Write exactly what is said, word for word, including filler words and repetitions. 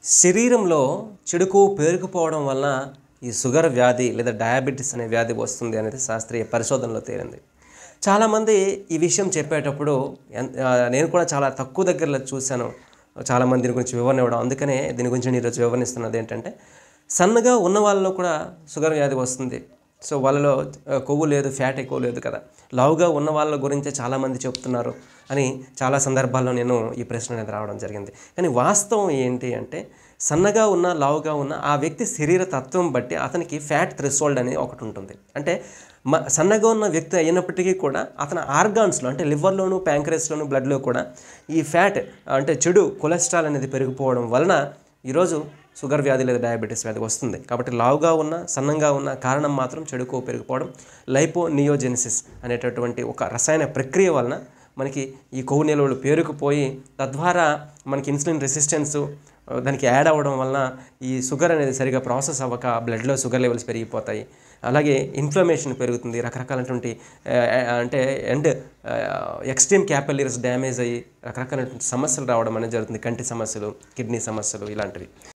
శరీరంలో చెడు కొవ్వు పేరుకుపోవడం వలన ఈ షుగర్ వ్యాధి లేదా డయాబెటిస్ అనే వ్యాధి వస్తుంది అనేది శాస్త్రీయ పరిశోధనలో తేలింది. చాలామంది ఈ విషయం చెప్పేటప్పుడు ఎన్ ఆహ్, నేను కూడా చాలా తక్కువ దగ్గరలో చూశాను. చాలామంది దీని గురించి వివరణ ఇవ్వడం. అందుకనే దీని గురించి నేను ఈరోజు వివరణిస్తున్నది ఏంటంటే, సన్నగా ఉన్న వాళ్ళలో కూడా షుగర్ వ్యాధి వస్తుంది. సో వాళ్ళలో ఆహ్, కొవ్వు లేదు, ఫ్యాట్ ఎక్కువ లేదు కదా. లావుగా ఉన్న వాళ్ళ గురించే చాలామంది చెప్తున్నారు అని చాలా సందర్భాల్లో నేను ఈ ప్రశ్న అనేది రావడం జరిగింది. కానీ వాస్తవం ఏంటి అంటే, సన్నగా ఉన్న, లావుగా ఉన్న ఆ వ్యక్తి శరీర తత్వం బట్టి అతనికి ఫ్యాట్ థ్రెషోల్డ్ అనేది ఒకటి ఉంటుంది. అంటే మ సన్నగా ఉన్న వ్యక్తి అయినప్పటికీ కూడా అతని ఆర్గాన్స్‌లో అంటే లివర్‌లోను, ప్యాంక్రియాస్‌లోను, బ్లడ్‌లో కూడా ఈ ఫ్యాట్ అంటే చెడు కొలెస్ట్రాల్ అనేది పెరిగిపోవడం వలన ఈరోజు షుగర్ వ్యాధి లేదా డయాబెటిస్ వ్యాధి వస్తుంది. కాబట్టి లావుగా ఉన్న, సన్నంగా ఉన్న కారణం మాత్రం చెడు కొవ్వు పెరిగిపోవడం, లైపోనియోజెనిసిస్ అనేటటువంటి ఒక రసాయన ప్రక్రియ వలన మనకి ఈ కొవ్వు నిల్వలు పేరుకుపోయి తద్వారా మనకి ఇన్సులిన్ రెసిస్టెన్స్ దానికి యాడ్ అవ్వడం వలన ఈ షుగర్ అనేది సరిగా ప్రాసెస్ అవ్వక బ్లడ్‌లో షుగర్ లెవెల్స్ పెరిగిపోతాయి. అలాగే ఇన్ఫ్లమేషన్ పెరుగుతుంది. రకరకాలైనటువంటి ఆహ్, అంటే ఎండ్ ఆహ్, ఎక్స్‌ట్రీమ్ క్యాపిలరీస్ డ్యామేజ్ అయ్యి రకరకాలైనటువంటి సమస్యలు రావడం అనేది జరుగుతుంది. కంటి సమస్యలు, కిడ్నీ సమస్యలు ఇలాంటివి.